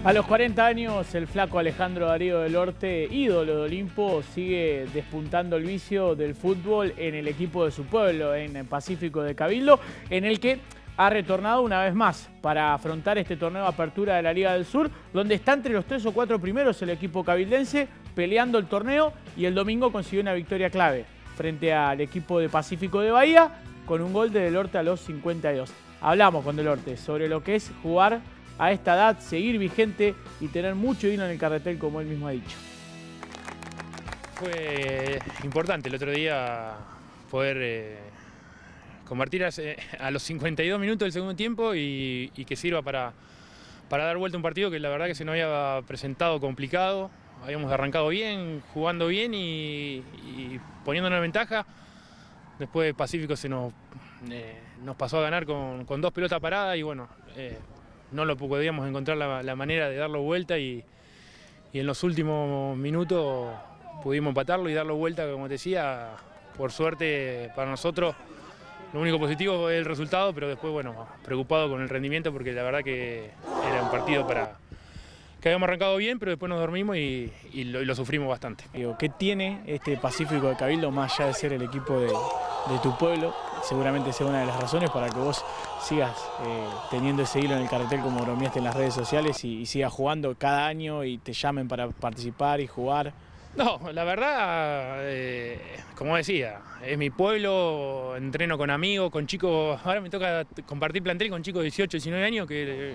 A los 40 años, el flaco Alejandro Darío del Orte, ídolo de Olimpo, sigue despuntando el vicio del fútbol en el equipo de su pueblo, en Pacífico de Cabildo, en el que ha retornado una vez más para afrontar este torneo de apertura de la Liga del Sur, donde está entre los 3 o 4 primeros el equipo cabildense, peleando el torneo, y el domingo consiguió una victoria clave frente al equipo de Pacífico de Bahía, con un gol de Del Orte a los 52. Hablamos con Del Orte sobre lo que es jugar a esta edad, seguir vigente y tener mucho vino en el carretel, como él mismo ha dicho. Fue importante el otro día poder convertir a los 52 minutos del segundo tiempo y que sirva para dar vuelta a un partido que la verdad que se nos había presentado complicado. Habíamos arrancado bien, jugando bien y poniéndonos en ventaja. Después Pacífico nos pasó a ganar con 2 pelotas paradas y bueno, no lo podíamos encontrar la manera de darlo vuelta y en los últimos minutos pudimos empatarlo y darlo vuelta, como te decía. Por suerte para nosotros, lo único positivo es el resultado, pero después, bueno, preocupado con el rendimiento porque la verdad que era un partido que habíamos arrancado bien, pero después nos dormimos y lo sufrimos bastante. ¿Qué tiene este Pacífico de Cabildo, más allá de ser el equipo de tu pueblo? Seguramente sea una de las razones para que vos sigas teniendo ese hilo en el carretel, como bromeaste en las redes sociales, y sigas jugando cada año y te llamen para participar y jugar. No, la verdad, como decía, es mi pueblo, entreno con amigos, con chicos. Ahora me toca compartir plantel con chicos de 18, 19 años que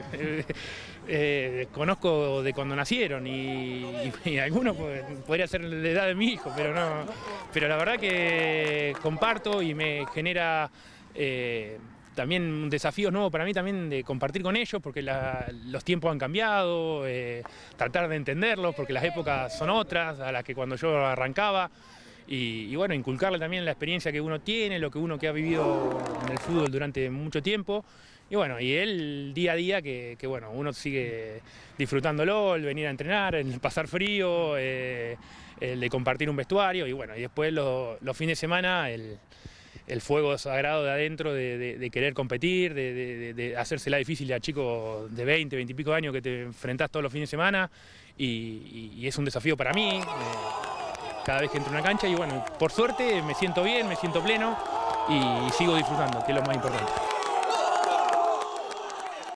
conozco de cuando nacieron y algunos podría ser la edad de mi hijo, pero la verdad que comparto y me genera también un desafío nuevo para mí también de compartir con ellos, porque los tiempos han cambiado, tratar de entenderlos, porque las épocas son otras a las que cuando yo arrancaba, y bueno, inculcarle también la experiencia que uno tiene, lo que uno que ha vivido en el fútbol durante mucho tiempo, y bueno, y el día a día que bueno, uno sigue disfrutándolo, el venir a entrenar, el pasar frío, el de compartir un vestuario, y bueno, y después los fines de semana el fuego sagrado de adentro de querer competir, de hacérsela difícil a chicos de 20, 20 y pico de años que te enfrentás todos los fines de semana, y es un desafío para mí cada vez que entro a una cancha, y bueno, por suerte me siento bien, me siento pleno y sigo disfrutando, que es lo más importante.